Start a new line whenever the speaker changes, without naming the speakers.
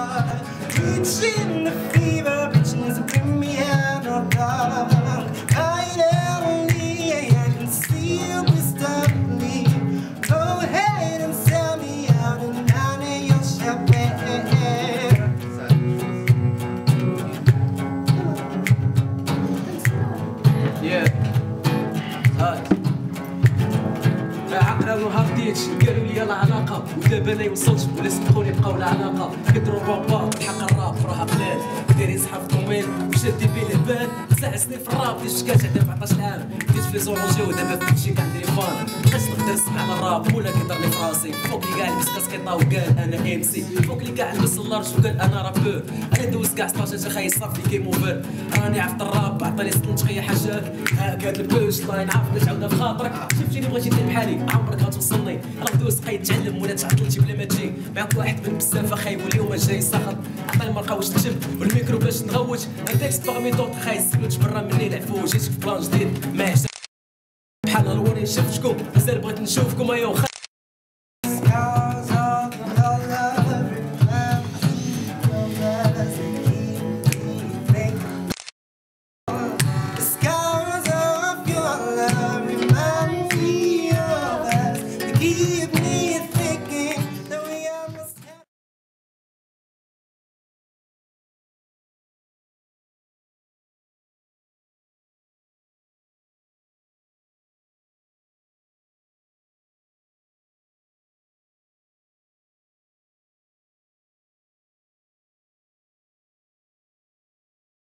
Reaching the fever pitches bring me out of dark. I can see you stubbornly. Go ahead and sell me out and down in your champagne.
عقرب وهبديتش قالوا لي لا علاقه ودابا انا وصلت ولا سبقوني بقاو لا علاقه كدروا الروبا بحق الراب راه قلال دايرين صحاب طوميل وشادي بين البال 9 سنين في الراب ديال شكات عندها 14 عام بديت في لي زورونجي ودابا في كلشي كندير فان مابقيتش نقدر نسمع على الراب ولا كيضرني في راسي فوق لي كاع لبس كاسكيطا وقال انا ام سي فوق لي كاع لبس اللارج وقال انا رابور انا دوزت كاع 16 خاي صافي كيم اوفر راني عرفت الراب عطاني سطنت حاجات هاكا البوش لاين عرفت تعاودها بخاطرك شفتيني بغيتي دير بحالي عمرك غتوصلني راه دوز بقيت تعلم ولا تعطلتي بلا ما تجي بعت واحد من بزاف خايب واليوم جاي ساخط عطاني ما لقاوش نكتب والميكرو باش نغوت عندك باغمي دوط خايس سكلوت برا مني العفو جيتك في بلان جديد ما بحال الوري شفتكم مازال بغيت نشوفكم ايوا